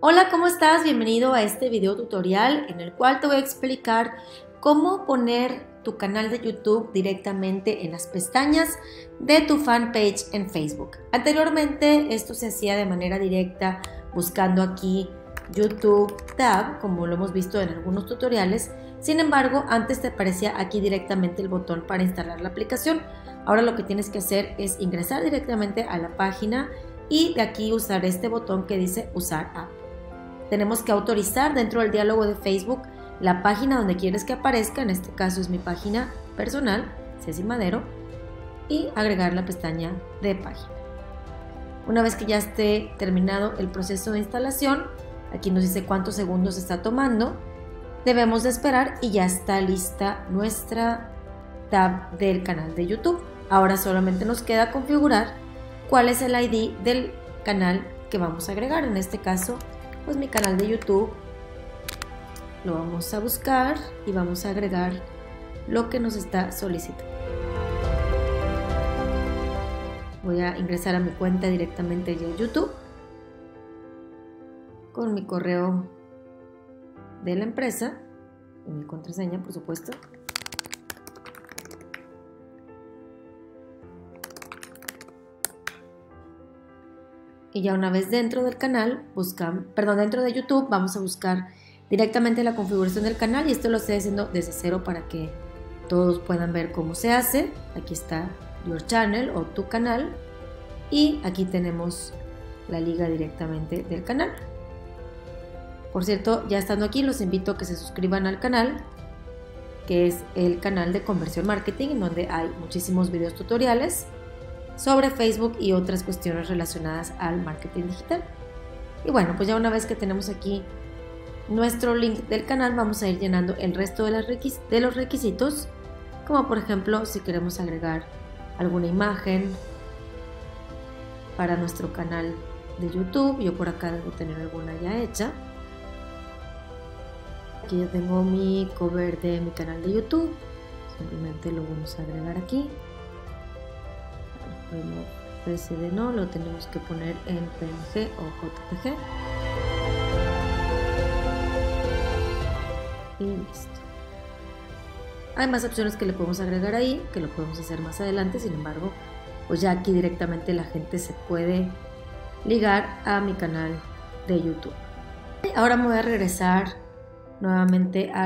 Hola, ¿cómo estás? Bienvenido a este video tutorial en el cual te voy a explicar cómo poner tu canal de YouTube directamente en las pestañas de tu fanpage en Facebook. Anteriormente esto se hacía de manera directa buscando aquí YouTube Tab, como lo hemos visto en algunos tutoriales. Sin embargo, antes te aparecía aquí directamente el botón para instalar la aplicación. Ahora lo que tienes que hacer es ingresar directamente a la página y de aquí usar este botón que dice Usar App. Tenemos que autorizar dentro del diálogo de Facebook la página donde quieres que aparezca, en este caso es mi página personal, Ceci Madero, y agregar la pestaña de página. Una vez que ya esté terminado el proceso de instalación, aquí nos dice cuántos segundos está tomando, debemos de esperar y ya está lista nuestra tab del canal de YouTube. Ahora solamente nos queda configurar cuál es el ID del canal que vamos a agregar, en este caso pues mi canal de YouTube. Lo vamos a buscar y vamos a agregar lo que nos está solicitando. Voy a ingresar a mi cuenta directamente de YouTube con mi correo de la empresa y mi contraseña, por supuesto. Y ya una vez dentro del canal, dentro de YouTube, vamos a buscar directamente la configuración del canal, y esto lo estoy haciendo desde cero para que todos puedan ver cómo se hace. Aquí está Your Channel o tu canal, y aquí tenemos la liga directamente del canal. Por cierto, ya estando aquí, los invito a que se suscriban al canal, que es el canal de Conversión Marketing, en donde hay muchísimos videos tutoriales sobre Facebook y otras cuestiones relacionadas al marketing digital. Y bueno, pues ya una vez que tenemos aquí nuestro link del canal, vamos a ir llenando el resto de los requisitos, como por ejemplo si queremos agregar alguna imagen para nuestro canal de YouTube. Yo por acá debo tener alguna ya hecha. Aquí ya tengo mi cover de mi canal de YouTube, simplemente lo vamos a agregar aquí. PSD no, lo tenemos que poner en PNG o JPG y listo. Hay más opciones que le podemos agregar ahí, que lo podemos hacer más adelante. Sin embargo, pues ya aquí directamente la gente se puede ligar a mi canal de YouTube. Ahora me voy a regresar nuevamente a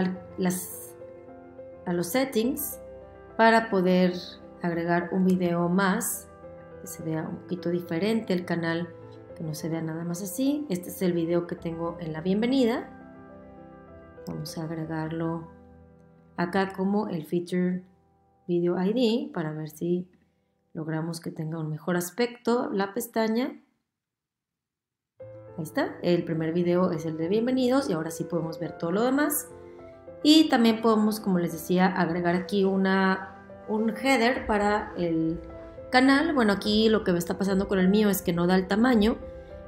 los settings para poder agregar un video más, que se vea un poquito diferente el canal, que no se vea nada más así. Este es el video que tengo en la bienvenida. Vamos a agregarlo acá como el Feature Video ID para ver si logramos que tenga un mejor aspecto la pestaña. Ahí está, el primer video es el de bienvenidos y ahora sí podemos ver todo lo demás. Y también podemos, como les decía, agregar aquí un header para el canal. Bueno, aquí lo que me está pasando con el mío es que no da el tamaño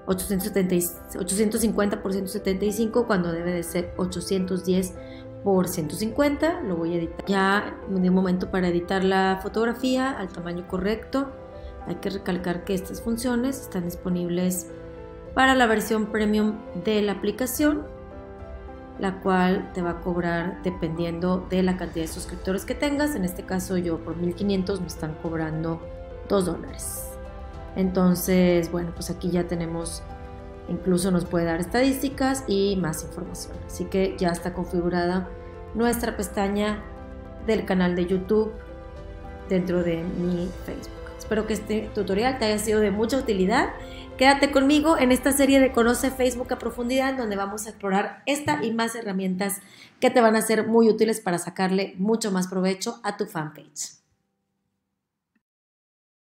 850 por 175 cuando debe de ser 810 por 150. Lo voy a editar. Ya me di un momento para editar la fotografía al tamaño correcto. Hay que recalcar que estas funciones están disponibles para la versión premium de la aplicación, la cual te va a cobrar dependiendo de la cantidad de suscriptores que tengas. En este caso yo por 1500 me están cobrando $2. Entonces, bueno, pues aquí ya tenemos, incluso nos puede dar estadísticas y más información. Así que ya está configurada nuestra pestaña del canal de YouTube dentro de mi Facebook. Espero que este tutorial te haya sido de mucha utilidad. Quédate conmigo en esta serie de Conoce Facebook a profundidad, donde vamos a explorar esta y más herramientas que te van a ser muy útiles para sacarle mucho más provecho a tu fanpage.